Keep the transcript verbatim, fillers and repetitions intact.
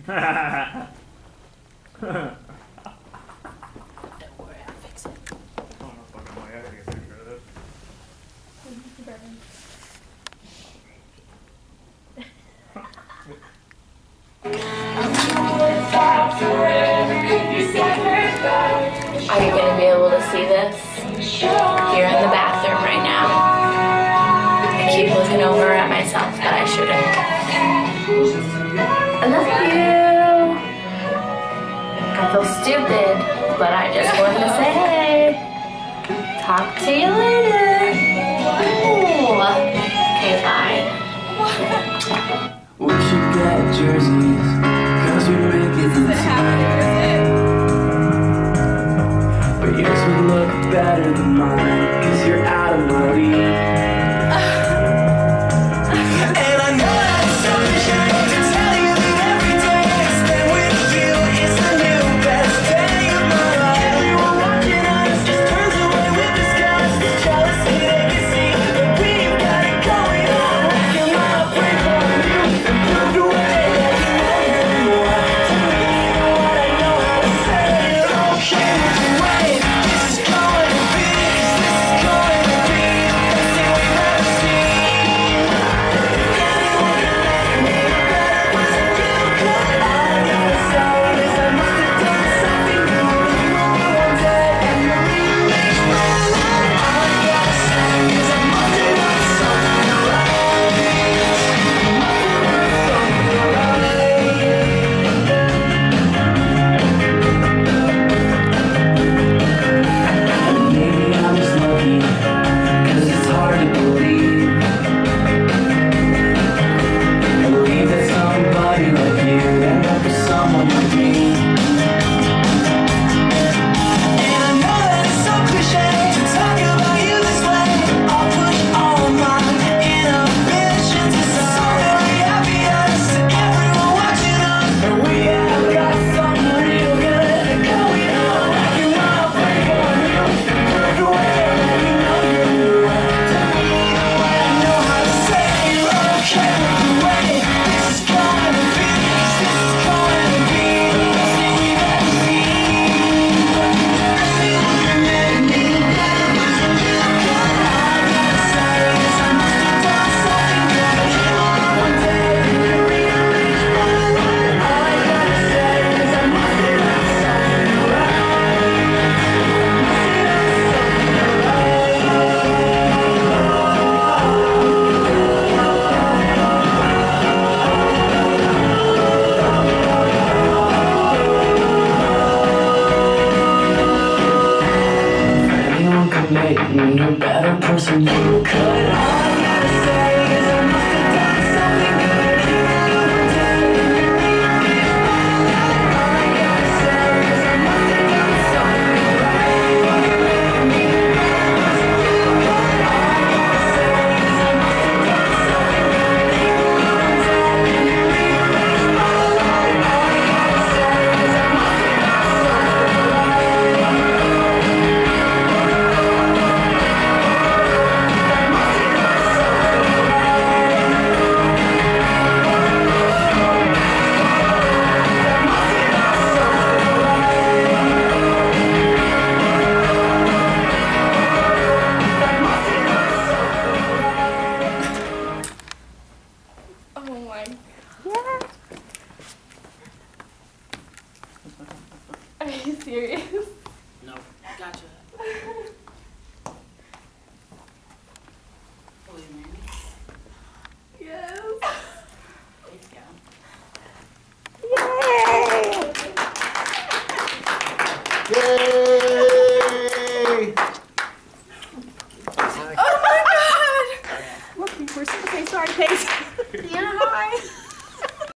worry, I'll fix it. Oh, no fucking way. I gotta get a picture of this. Are you going to be able to see this? You're in the bathroom right now. I keep looking over at myself, but I shouldn't. I love you. I feel stupid, but I just wanted to say hey. Talk to you later. Ooh. Okay, bye. We should get jerseys, cause we make it inside. But yours would look better than mine, cause you're out of my league. And I know that's so cliche to tell you that every day I spend with you is the new best day of my life. Everyone watching us just turns away with disgust. This jealousy they can see that we've got it going on. Can I pray for you and prove the way that you know who you are? To me, what I know how to say it. Okay, with the way this is going to be, 'cause this is going to be the best thing we've ever seen. Anyone can make me a better person you could. All I gotta say is I must have done something beautiful one day and you rearranged my life. All I gotta say is I must have done something right. Maybe I'm just lucky, 'cause it's hard to believe. I believe that somebody like you end up with someone like me. And I know that it's so cliche to talk about you this way. I'll push all my inhibitions aside. So very obvious to everyone watching us, and we have got something real good going on. I can wanna pray for you and prove the way that you know you are. To me, what I know how to say, you're okay with the way this is going to be, 'cause this is going to be the best thing we've ever seen. Anyone can make me a better person you could. All I gotta say is I must have done something good. Came on one day and you rearranged my life. All I gotta say is I must have done something right. Anyone could make me a better person you could. All I gotta say is I must have done something good. Came out one day and you rearranged my life. All I gotta say is I must have done something right. You can make me a better person you could. All I gotta say is I must have done something good. Came out one day and you rearranged my life. All I gotta say is I must have done something right. Oh my. Are you serious? No, gotcha.